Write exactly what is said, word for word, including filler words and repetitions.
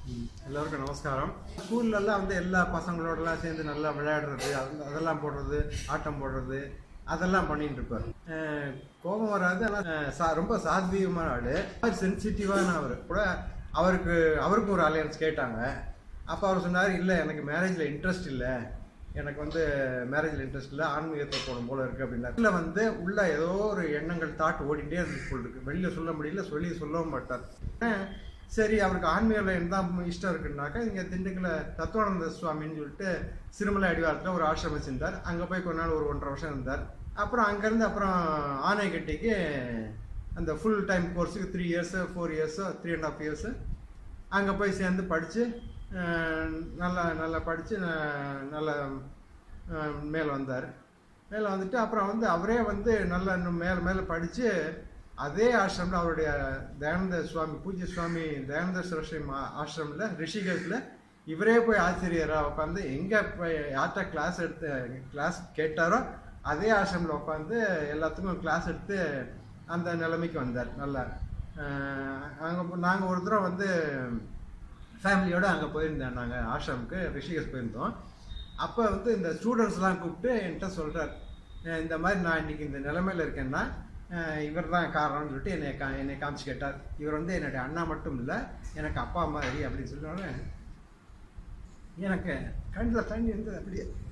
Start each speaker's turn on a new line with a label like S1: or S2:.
S1: எல்லோருக்கும் நமஸ்காரம். ஸ்கூல்லலாம் வந்து எல்லா பசங்களோடலாம் சேர்ந்து நல்லா விளையாடுறது, அது அதெல்லாம் போடுறது, ஆட்டம் போடுறது, அதெல்லாம் பண்ணிட்டு இருப்பார். கோபம் வராது. ஆனால் ரொம்ப சாத்வீகமான ஆள், சென்சிட்டிவான அவர் கூட. அவருக்கு அவருக்கும் ஒரு அலையன்ஸ் கேட்டாங்க. அப்போ அவர் சொன்னார், இல்லை எனக்கு மேரேஜில் இன்ட்ரெஸ்ட் இல்லை, எனக்கு வந்து மேரேஜில் இன்ட்ரெஸ்ட் இல்லை, ஆன்மீகத்தை போகணும் போல இருக்குது அப்படின்னா. இல்லை வந்து உள்ள ஏதோ ஒரு எண்ணங்கள் தாட் ஓடிட்டே இருந்து போல் இருக்கு. வெளியில் சொல்ல முடியல, சொல்லி சொல்லவும் மாட்டார். சரி, அவருக்கு ஆன்மீகம் என்ன இஷ்டம் இருக்குன்னாக்கா, இங்கே திண்டுக்கல்ல தத்துவானந்த சுவாமின்னு சொல்லிட்டு சிறுமலை அடிவாரத்தில் ஒரு ஆசிரமம் செஞ்சார். அங்கே போய் கொஞ்ச நாள் ஒரு ஒன்றரை வருஷம் இருந்தார். அப்புறம் அங்கேருந்து அப்புறம் ஆனைக்கட்டிக்கு அந்த ஃபுல் டைம் கோர்ஸுக்கு three years four years three and half years அங்கே போய் சேர்ந்து படித்து நல்லா நல்லா படித்து நல்லா மேலே வந்தார். மேலே வந்துட்டு அப்புறம் வந்து அவரே வந்து நல்லா இன்னும் மேலே மேலே படித்து அதே ஆசிரமில் அவருடைய தயானந்த சுவாமி பூஜ்ய சுவாமி தயானந்த சரஸ்வதி ஆசிரமில் ரிஷிகேஷில் இவரே போய் ஆசிரியராக உட்காந்து எங்கே போய் யார்கிட்ட கிளாஸ் எடுத்து கிளாஸ் கேட்டாரோ அதே ஆசிரமில் உட்காந்து எல்லாத்துக்கும் கிளாஸ் எடுத்து அந்த நிலைமைக்கு வந்தார். நல்லா அங்கே நாங்கள் ஒரு தடவை வந்து ஃபேமிலியோடு அங்கே போயிருந்தேன். நாங்கள் ஆசிரமுக்கு ரிஷிகேஷ் போயிருந்தோம். அப்போ வந்து இந்த ஸ்டூடெண்ட்ஸ்லாம் கூப்பிட்டு என்கிட்ட சொல்கிறார், இந்த மாதிரி நான் இன்றைக்கி இந்த நிலைமையில் இருக்கேன்னா இவர் தான் காரணம்னு சொல்லிட்டு என்னை கா என்னை காமிச்சு கேட்டார். இவர் வந்து என்னுடைய அண்ணா மட்டும் இல்லை, எனக்கு அப்பா மாதிரி அப்படின்னு சொன்னோன்னே எனக்கு கண்ணில் தண்ணி வந்து அப்படியே